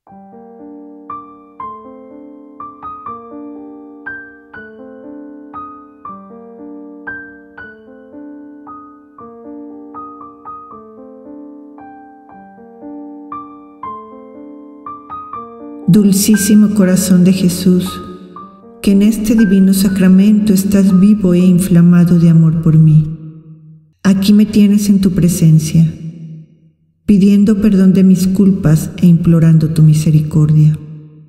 Dulcísimo corazón de Jesús, que en este divino sacramento estás vivo e inflamado de amor por mí. Aquí me tienes en tu presencia, pidiendo perdón de mis culpas e implorando tu misericordia.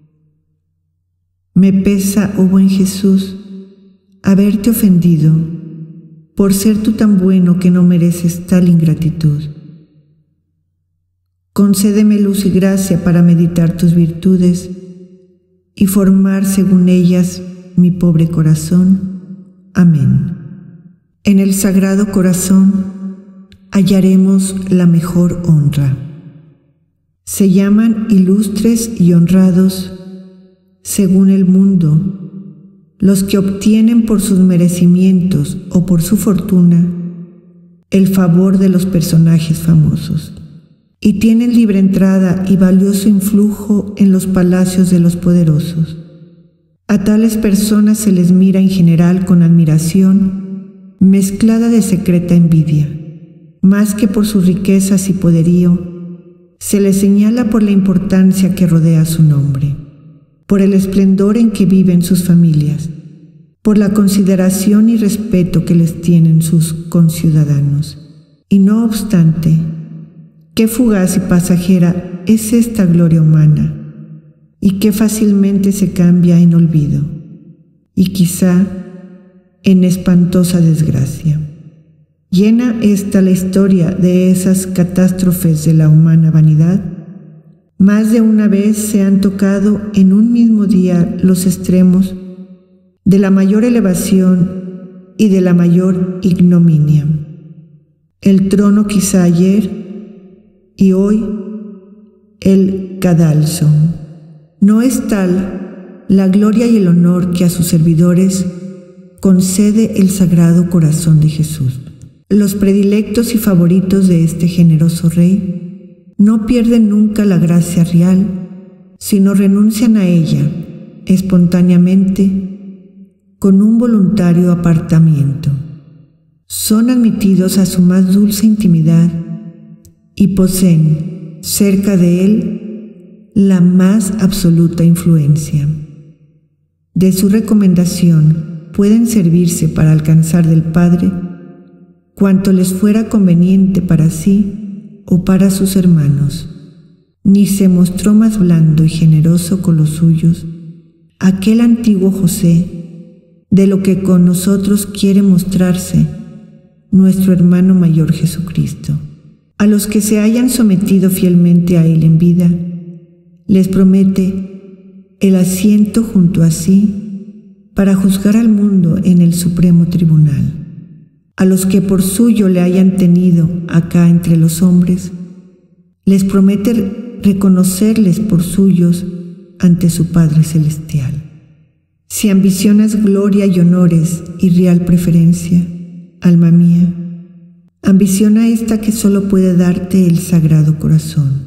Me pesa, oh buen Jesús, haberte ofendido, por ser tú tan bueno que no mereces tal ingratitud. Concédeme luz y gracia para meditar tus virtudes y formar según ellas mi pobre corazón. Amén. En el Sagrado Corazón hallaremos la mejor honra. Se llaman ilustres y honrados, según el mundo, los que obtienen por sus merecimientos o por su fortuna el favor de los personajes famosos, y tienen libre entrada y valioso influjo en los palacios de los poderosos. A tales personas se les mira en general con admiración, mezclada de secreta envidia. Más que por sus riquezas y poderío, se les señala por la importancia que rodea su nombre, por el esplendor en que viven sus familias, por la consideración y respeto que les tienen sus conciudadanos. Y no obstante, qué fugaz y pasajera es esta gloria humana, y qué fácilmente se cambia en olvido, y quizá en espantosa desgracia. Llena está la historia de esas catástrofes de la humana vanidad. Más de una vez se han tocado en un mismo día los extremos de la mayor elevación y de la mayor ignominia. El trono quizá ayer, y hoy el cadalso. No es tal la gloria y el honor que a sus servidores concede el Sagrado Corazón de Jesús. Los predilectos y favoritos de este generoso Rey no pierden nunca la gracia real, sino renuncian a ella espontáneamente con un voluntario apartamiento. Son admitidos a su más dulce intimidad y poseen cerca de él la más absoluta influencia. De su recomendación pueden servirse para alcanzar del Padre cuanto les fuera conveniente para sí o para sus hermanos. Ni se mostró más blando y generoso con los suyos aquel antiguo José de lo que con nosotros quiere mostrarse nuestro hermano mayor Jesucristo. A los que se hayan sometido fielmente a él en vida, les promete el asiento junto a sí para juzgar al mundo en el supremo tribunal. A los que por suyo le hayan tenido acá entre los hombres, les promete reconocerles por suyos ante su Padre Celestial. Si ambicionas gloria y honores y real preferencia, alma mía, ambiciona esta que solo puede darte el Sagrado Corazón.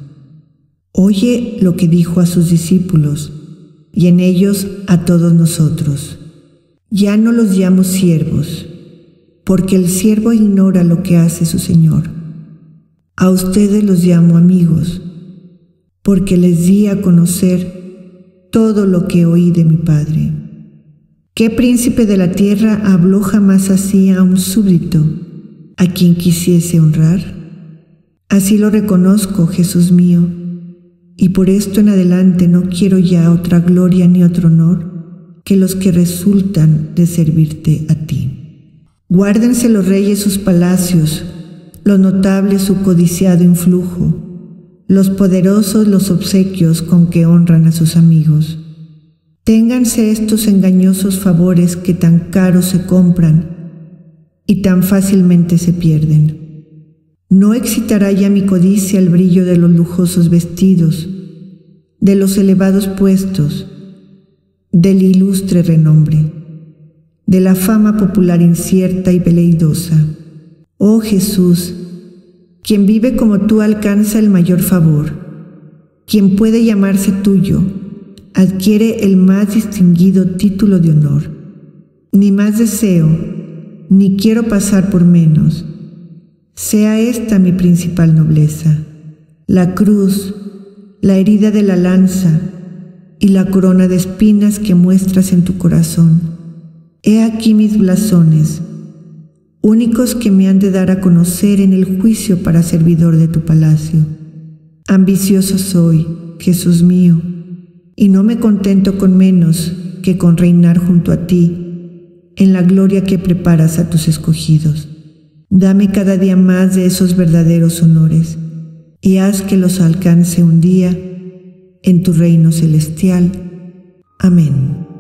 Oye lo que dijo a sus discípulos, y en ellos a todos nosotros. Ya no los llamo siervos, porque el siervo ignora lo que hace su Señor. A ustedes los llamo amigos, porque les di a conocer todo lo que oí de mi Padre. ¿Qué príncipe de la tierra habló jamás así a un súbdito a quien quisiese honrar? Así lo reconozco, Jesús mío, y por esto en adelante no quiero ya otra gloria ni otro honor que los que resultan de servirte a ti. Guárdense los reyes sus palacios, los notables su codiciado influjo, los poderosos los obsequios con que honran a sus amigos. Ténganse estos engañosos favores que tan caros se compran y tan fácilmente se pierden. No excitará ya mi codicia el brillo de los lujosos vestidos, de los elevados puestos, del ilustre renombre, de la fama popular incierta y veleidosa. Oh Jesús, quien vive como tú alcanza el mayor favor. quien puede llamarse tuyo, adquiere el más distinguido título de honor. Ni más deseo, ni quiero pasar por menos. Sea esta mi principal nobleza, la cruz, la herida de la lanza y la corona de espinas que muestras en tu corazón. He aquí mis blasones, únicos que me han de dar a conocer en el juicio para servidor de tu palacio. Ambicioso soy, Jesús mío, y no me contento con menos que con reinar junto a ti en la gloria que preparas a tus escogidos. Dame cada día más de esos verdaderos honores y haz que los alcance un día en tu reino celestial. Amén.